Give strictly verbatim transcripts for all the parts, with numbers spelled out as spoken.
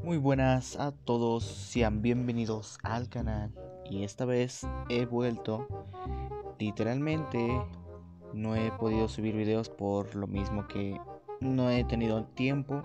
Muy buenas a todos, sean bienvenidos al canal y esta vez he vuelto. Literalmente no he podido subir videos por lo mismo que no he tenido tiempo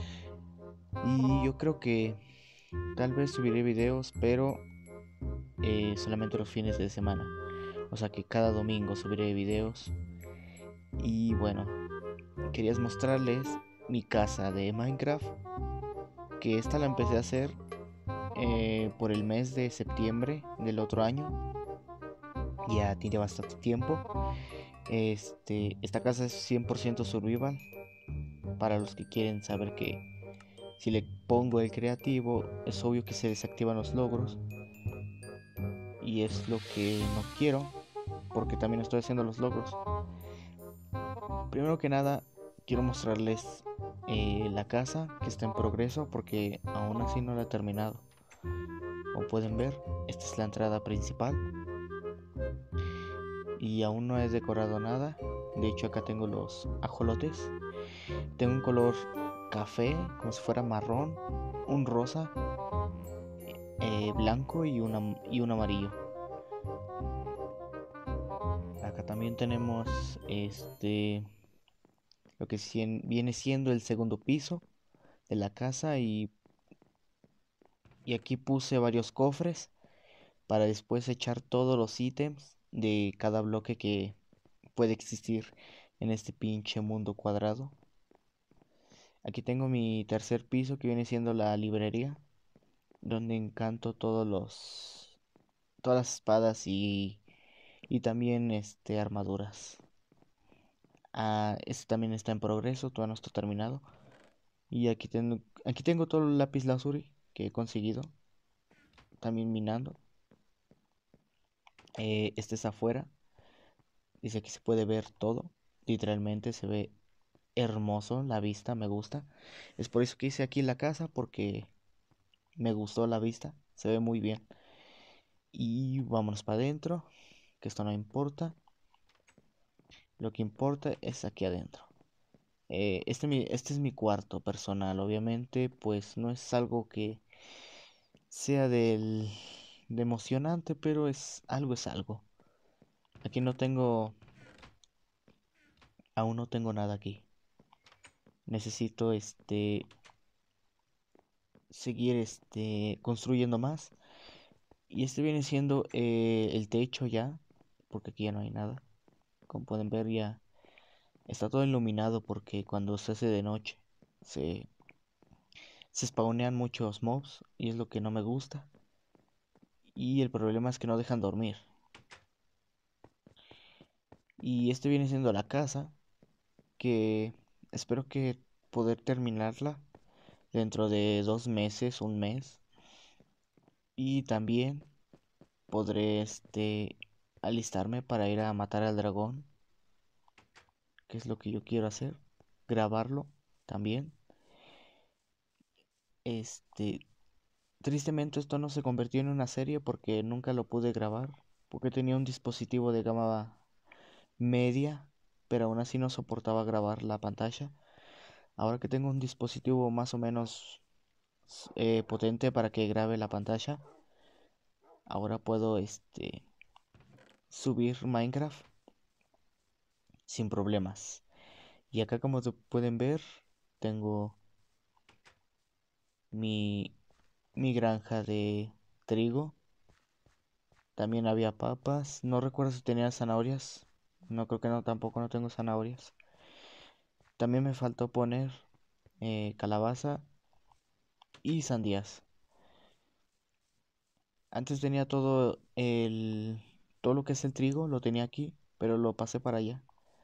y yo creo que tal vez subiré videos pero eh, solamente los fines de semana, o sea que cada domingo subiré videos. Y bueno, quería mostrarles mi casa de Minecraft, que esta la empecé a hacer eh, por el mes de septiembre del otro año. Ya tiene bastante tiempo. Este, esta casa es cien por ciento survival. Para los que quieren saber que si le pongo el creativo, es obvio que se desactivan los logros. Y es lo que no quiero, porque también estoy haciendo los logros. Primero que nada, quiero mostrarles eh, la casa que está en progreso, porque aún así no la he terminado. Como pueden ver, esta es la entrada principal y aún no he decorado nada. De hecho, acá tengo los ajolotes. Tengo un color café, como si fuera marrón, un rosa, eh, blanco y, una, y un amarillo. Acá también tenemos este lo que sien- viene siendo el segundo piso de la casa y, y aquí puse varios cofres para después echar todos los ítems de cada bloque que puede existir en este pinche mundo cuadrado. Aquí tengo mi tercer piso que viene siendo la librería, donde encanto todos los todas las espadas y y también este armaduras. Ah, este también está en progreso, todavía no está terminado. Y aquí tengo aquí tengo todo el lápiz lazuli que he conseguido también minando. Eh, este es afuera. Dice que se puede ver todo. Literalmente se ve hermoso la vista, me gusta. Es por eso que hice aquí la casa, porque me gustó la vista, se ve muy bien. Y vámonos para adentro, que esto no importa. Lo que importa es aquí adentro. Eh, este, mi- este es mi cuarto personal, obviamente, pues no es algo que sea del, de emocionante, pero es algo, es algo. Aquí no tengo, aún no tengo nada aquí. Necesito, este, seguir, este, construyendo más. Y este viene siendo eh, el techo ya, porque aquí ya no hay nada. Como pueden ver ya está todo iluminado porque cuando se hace de noche se, se spawnean muchos mobs y es lo que no me gusta. Y el problema es que no dejan dormir. Y este viene siendo la casa que espero que poder terminarla dentro de dos meses, un mes. Y también podré este alistarme para ir a matar al dragón, que es lo que yo quiero hacer, grabarlo también. Este, tristemente esto no se convirtió en una serie porque nunca lo pude grabar, porque tenía un dispositivo de gama media, pero aún así no soportaba grabar la pantalla. Ahora que tengo un dispositivo más o menos eh, potente para que grabe la pantalla, ahora puedo este subir Minecraft sin problemas. Y acá, como se pueden ver, tengo mi, mi granja de trigo. También había papas. No recuerdo si tenía zanahorias. No, creo que no, tampoco no tengo zanahorias. También me faltó poner eh, calabaza y sandías. Antes tenía todo el todo lo que es el trigo, lo tenía aquí, pero lo pasé para allá.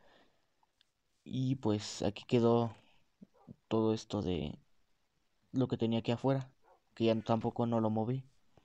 Y pues aquí quedó todo esto de lo que tenía aquí afuera, que ya tampoco no lo moví.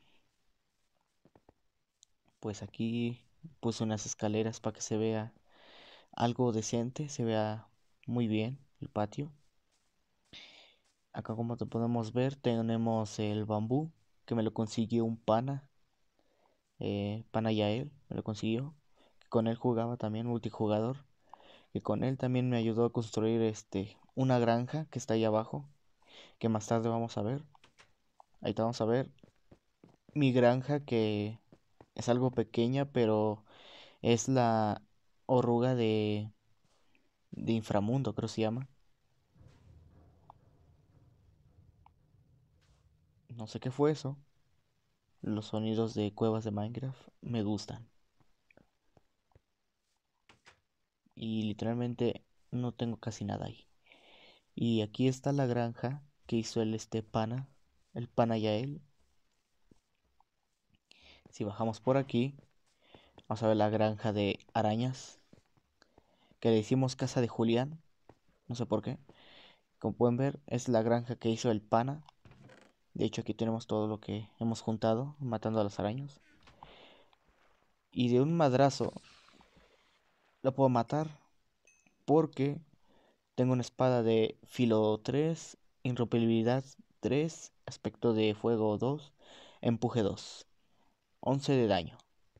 Pues aquí puse unas escaleras para que se vea algo decente, se vea muy bien el patio. Acá, como te podemos ver, tenemos el bambú, que me lo consiguió un pana, eh, pana Yael, me lo consiguió. Que con él jugaba también multijugador. Que con él también me ayudó a construir este una granja que está ahí abajo, que más tarde vamos a ver. Ahorita vamos a ver mi granja, que es algo pequeña, pero es la oruga de, de inframundo, creo que se llama. No sé qué fue eso. Los sonidos de cuevas de Minecraft me gustan. Y literalmente no tengo casi nada ahí. Y aquí está la granja que hizo el este pana, el pana Yael. Si bajamos por aquí, vamos a ver la granja de arañas, que le hicimos casa de Julián, no sé por qué. Como pueden ver, es la granja que hizo el pana. De hecho, aquí tenemos todo lo que hemos juntado matando a las arañas. Y de un madrazo lo puedo matar porque tengo una espada de filo tres, irrompibilidad tres, aspecto de fuego dos, empuje dos, once de daño.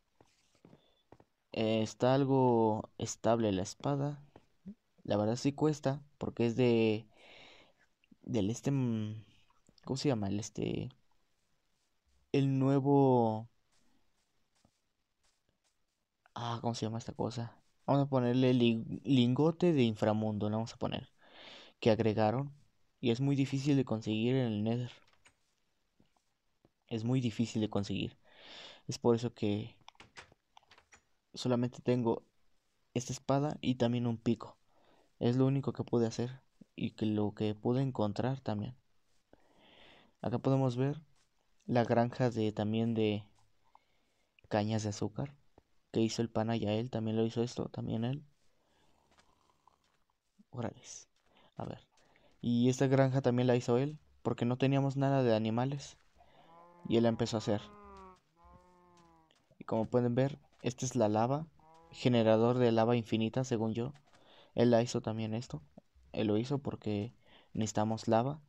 Eh, está algo estable la espada. La verdad sí cuesta porque es de del este mm, ¿cómo se llama? El este el nuevo ah, ¿cómo se llama esta cosa? Vamos a ponerle li- lingote de inframundo, le vamos a poner, que agregaron y es muy difícil de conseguir en el Nether. Es muy difícil de conseguir. Es por eso que solamente tengo esta espada y también un pico. Es lo único que pude hacer y que lo que pude encontrar también. Acá podemos ver la granja de también de cañas de azúcar que hizo el pana Yael, también lo hizo esto, también él. Órales. A ver. Y esta granja también la hizo él, porque no teníamos nada de animales y él la empezó a hacer. Y como pueden ver, esta es la lava, generador de lava infinita, según yo. Él la hizo también esto. Él lo hizo porque necesitamos lava.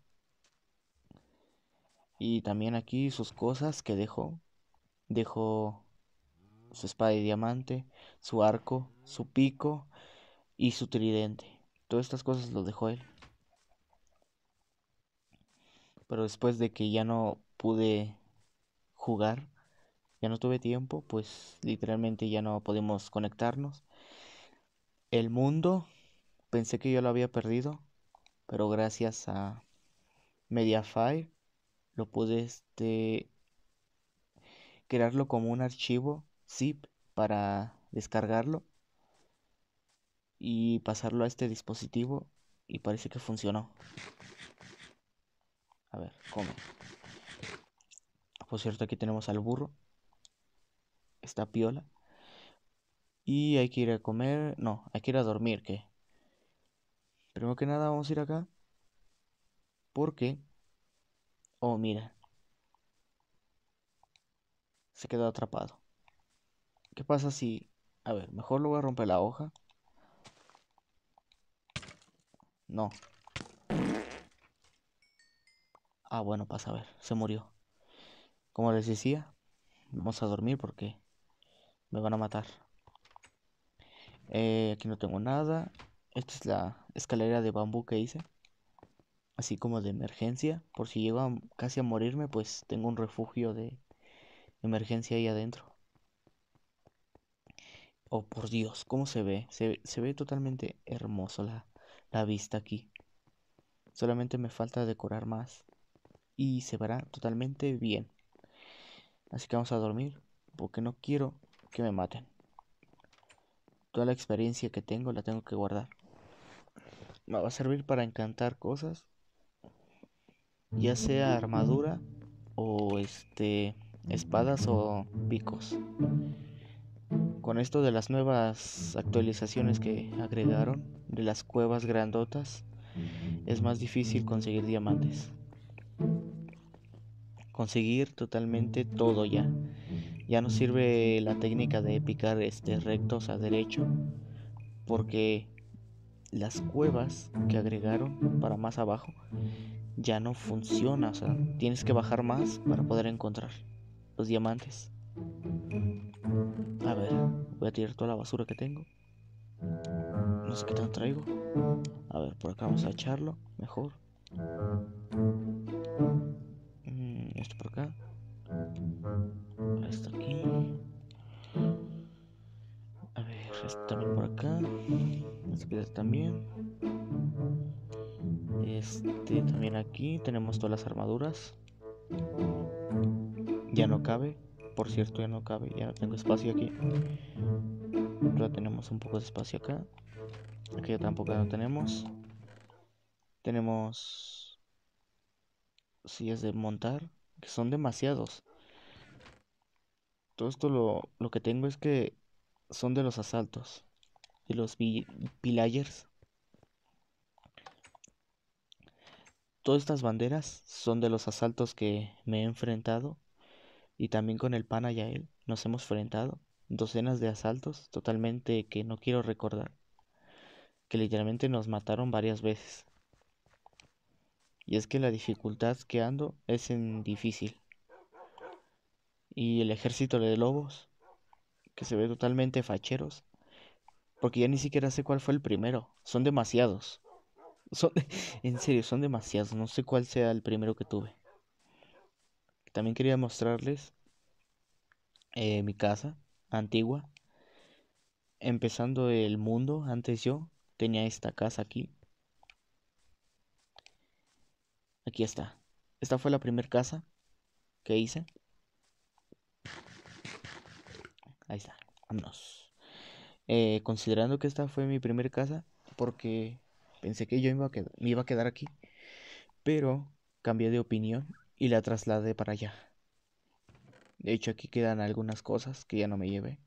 Y también aquí sus cosas que dejó. Dejó su espada de diamante, su arco, su pico y su tridente. Todas estas cosas lo dejó él. Pero después de que ya no pude jugar, ya no tuve tiempo, pues literalmente ya no podemos conectarnos. El mundo, pensé que yo lo había perdido, pero gracias a Mediafire lo pude este crearlo como un archivo zip para descargarlo y pasarlo a este dispositivo y parece que funcionó. A ver, come. Por cierto, aquí tenemos al burro. Está piola. Y hay que ir a comer. No, hay que ir a dormir, ¿qué? Primero que nada vamos a ir acá. Porque... Oh, mira. Se quedó atrapado. ¿Qué pasa si... A ver, mejor lo voy a romper la hoja. No. Ah, bueno, pasa a ver. Se murió. Como les decía, vamos a dormir porque me van a matar. Eh, aquí no tengo nada. Esta es la escalera de bambú que hice. Así como de emergencia. Por si llego a- casi a morirme, pues tengo un refugio de emergencia ahí adentro. Oh, por Dios, ¿cómo se ve? Se, se ve totalmente hermoso la, la vista aquí. Solamente me falta decorar más. Y se verá totalmente bien. Así que vamos a dormir. Porque no quiero que me maten. Toda la experiencia que tengo la tengo que guardar. Me va a servir para encantar cosas. Ya sea armadura o este espadas o picos. Con esto de las nuevas actualizaciones que agregaron de las cuevas grandotas, es más difícil conseguir diamantes. Conseguir totalmente todo ya. Ya no sirve la técnica de picar este rectos a derecho, porque las cuevas que agregaron para más abajo ya no funciona, o sea, tienes que bajar más para poder encontrar los diamantes. A ver, voy a tirar toda la basura que tengo. No sé qué tanto traigo. A ver, por acá vamos a echarlo mejor. Mm, por acá. Está aquí. A ver, este también por acá. Este piedra también. Este también aquí. Tenemos todas las armaduras. Ya no cabe. Por cierto, ya no cabe. Ya no tengo espacio aquí. Pero tenemos un poco de espacio acá. Aquí tampoco no tenemos. Tenemos sillas de montar, que son demasiados. Todo esto lo, lo que tengo es que son de los asaltos. De los pillagers. Todas estas banderas son de los asaltos que me he enfrentado. Y también con el pana Yael nos hemos enfrentado. Docenas de asaltos totalmente que no quiero recordar. Que literalmente nos mataron varias veces. Y es que la dificultad que ando es en difícil. Y el ejército de lobos, que se ve totalmente facheros. Porque ya ni siquiera sé cuál fue el primero. Son demasiados. Son, en serio, son demasiados. No sé cuál sea el primero que tuve. También quería mostrarles eh, mi casa antigua. Empezando el mundo, antes yo tenía esta casa aquí. Aquí está. Esta fue la primera casa que hice. Ahí está. Vámonos. Eh, considerando que esta fue mi primera casa, porque pensé que yo iba a qued- me iba a quedar aquí, pero cambié de opinión y la trasladé para allá. De hecho, aquí quedan algunas cosas que ya no me llevé.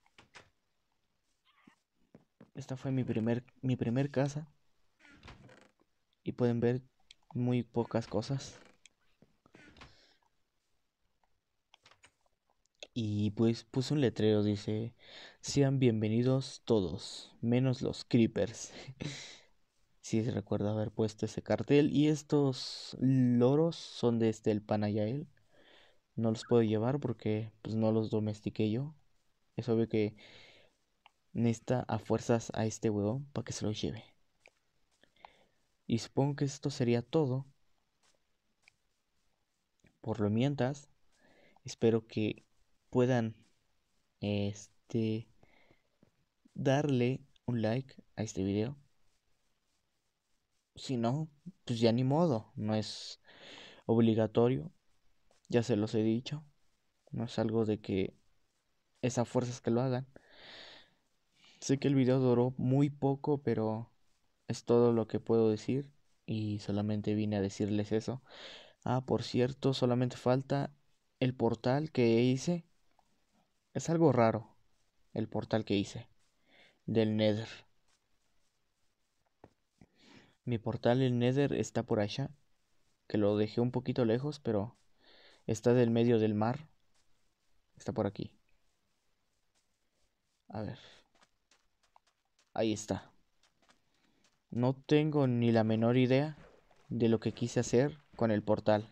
Esta fue mi primer, mi primer casa. Y pueden ver muy pocas cosas. Y pues puse un letrero, dice: sean bienvenidos todos, menos los creepers. Sí, se recuerda haber puesto ese cartel. Y estos loros son de este, el Panayael. No los puedo llevar porque pues no los domestiqué yo. Es obvio que necesita a fuerzas a este huevón para que se los lleve. Y supongo que esto sería todo. Por lo mientras, espero que puedan este darle un like a este video. Si no, pues ya ni modo, no es obligatorio, ya se los he dicho, no es algo de que es a fuerzas que lo hagan. Sé que el video duró muy poco, pero es todo lo que puedo decir y solamente vine a decirles eso. Ah, por cierto, solamente falta el portal que hice. Es algo raro el portal que hice del Nether. Mi portal, el Nether, está por allá, que lo dejé un poquito lejos, pero está del medio del mar. Está por aquí. A ver. Ahí está. No tengo ni la menor idea de lo que quise hacer con el portal.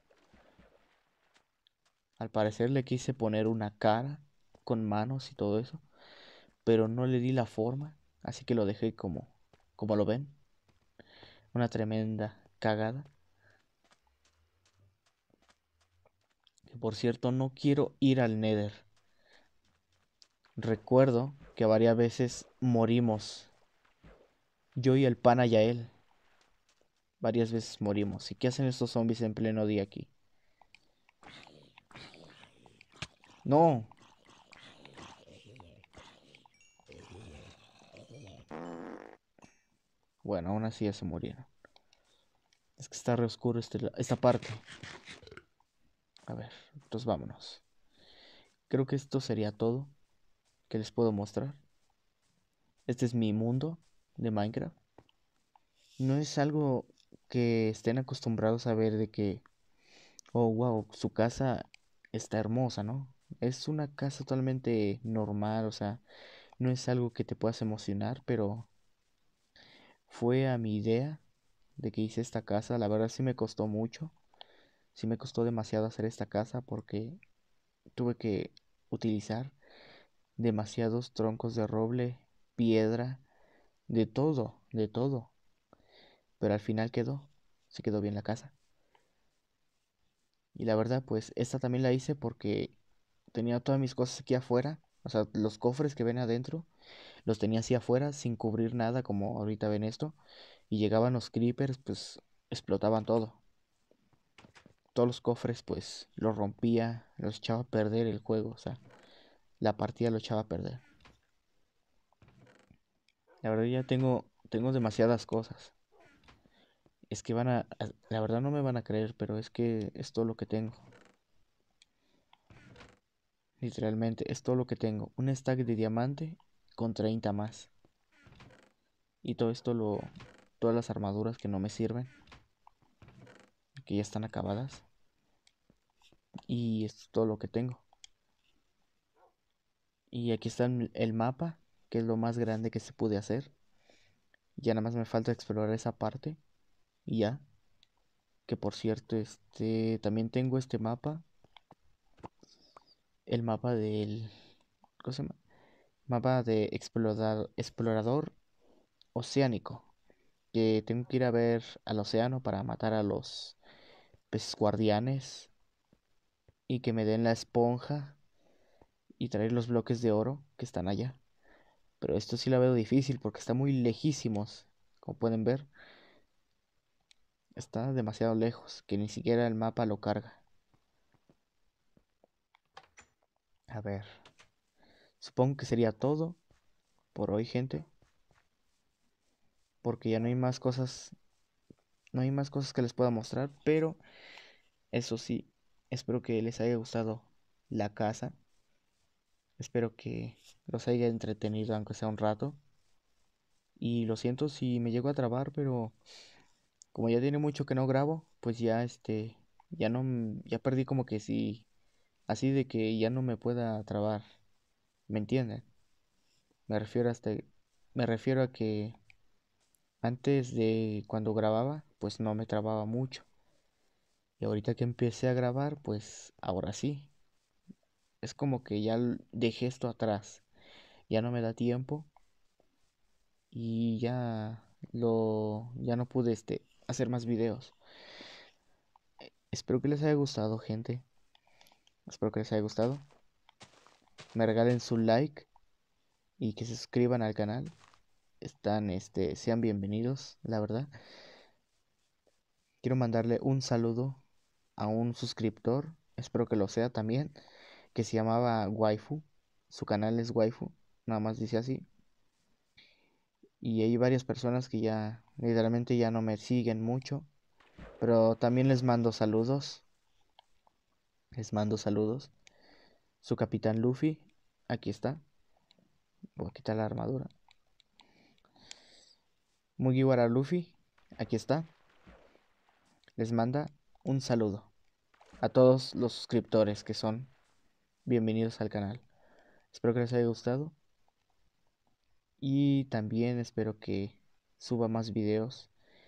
Al parecer le quise poner una cara con manos y todo eso, pero no le di la forma, así que lo dejé como, como lo ven. Una tremenda cagada. Que por cierto, no quiero ir al Nether. Recuerdo que varias veces morimos. Yo y el pana Yael. Varias veces morimos. ¿Y qué hacen estos zombies en pleno día aquí? No. Bueno, aún así ya se murieron. Es que está re oscuro este, esta parte. A ver, entonces vámonos. Creo que esto sería todo que les puedo mostrar. Este es mi mundo de Minecraft. No es algo que estén acostumbrados a ver de que, oh, wow, su casa está hermosa, ¿no? Es una casa totalmente normal, o sea, no es algo que te puedas emocionar, pero fue a mi idea de que hice esta casa. La verdad sí me costó mucho, sí me costó demasiado hacer esta casa porque tuve que utilizar demasiados troncos de roble, piedra, de todo, de todo. Pero al final quedó, se quedó bien la casa. Y la verdad, pues esta también la hice porque tenía todas mis cosas aquí afuera. O sea, los cofres que ven adentro, los tenía así afuera, sin cubrir nada, como ahorita ven esto. Y llegaban los creepers, pues explotaban todo. Todos los cofres, pues los rompía, los echaba a perder el juego. O sea, la partida lo echaba a perder. La verdad ya tengo, tengo demasiadas cosas. Es que van a, a- la verdad no me van a creer, pero es que es todo lo que tengo. Literalmente, es todo lo que tengo. Un stack de diamante con treinta más. Y todo esto lo, todas las armaduras que no me sirven, que ya están acabadas. Y esto es todo lo que tengo. Y aquí está el el mapa, que es lo más grande que se pude hacer. Ya nada más me falta explorar esa parte. Y ya. Que por cierto, este también tengo este mapa. El mapa del. ¿Cómo se llama? Mapa de explorador, explorador oceánico. Que tengo que ir a ver al océano para matar a los peces guardianes. Y que me den la esponja. Y traer los bloques de oro que están allá. Pero esto sí la veo difícil porque está muy lejísimos. Como pueden ver, está demasiado lejos, que ni siquiera el mapa lo carga. A ver, supongo que sería todo por hoy, gente. Porque ya no hay más cosas, no hay más cosas que les pueda mostrar. Pero eso sí, espero que les haya gustado la casa. Espero que los haya entretenido, aunque sea un rato. Y lo siento si me llego a trabar, pero como ya tiene mucho que no grabo, pues ya este, ya no, m- ya perdí como que sí, así de que ya no me pueda trabar. ¿Me entienden? Me refiero hasta, me refiero a que antes de cuando grababa, pues no me trababa mucho. Y ahorita que empecé a grabar, pues ahora sí. Es como que ya l- dejé esto atrás. Ya no me da tiempo y ya lo, ya no pude este, hacer más videos. Espero que les haya gustado, gente. Espero que les haya gustado. Me regalen su like y que se suscriban al canal. Están, este, sean bienvenidos, la verdad. Quiero mandarle un saludo a un suscriptor, espero que lo sea también, que se llamaba Waifu. Su canal es Waifu, nada más dice así. Y hay varias personas que ya literalmente ya no me siguen mucho, pero también les mando saludos. Les mando saludos. Su capitán Luffy, aquí está. Voy a quitar la armadura. Mugiwara Luffy, aquí está. Les manda un saludo a todos los suscriptores que son bienvenidos al canal. Espero que les haya gustado y también espero que suba más videos.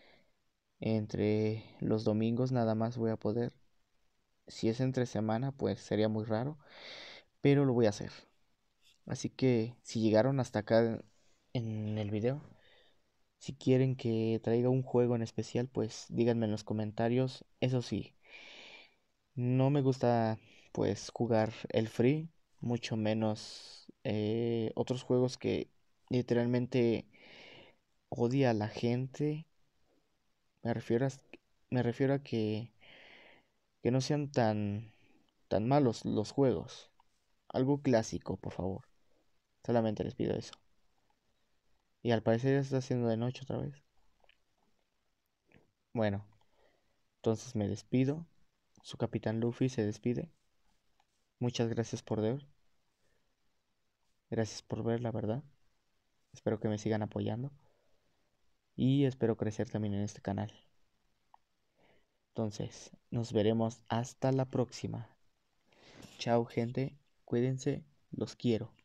Entre los domingos nada más voy a poder. Si es entre semana, pues sería muy raro, pero lo voy a hacer. Así que si llegaron hasta acá en el video, si quieren que traiga un juego en especial, pues díganme en los comentarios. Eso sí, no me gusta pues jugar el free, mucho menos eh, otros juegos que literalmente odia a la gente. Me refiero a, me refiero a que, que no sean tan, tan malos los juegos. Algo clásico, por favor. Solamente les pido eso. Y al parecer ya está haciendo de noche otra vez. Bueno, entonces me despido. Su capitán Luffy se despide. Muchas gracias por ver. Gracias por ver, la verdad. Espero que me sigan apoyando. Y espero crecer también en este canal. Entonces, nos veremos hasta la próxima. Chao, gente. Cuídense. Los quiero.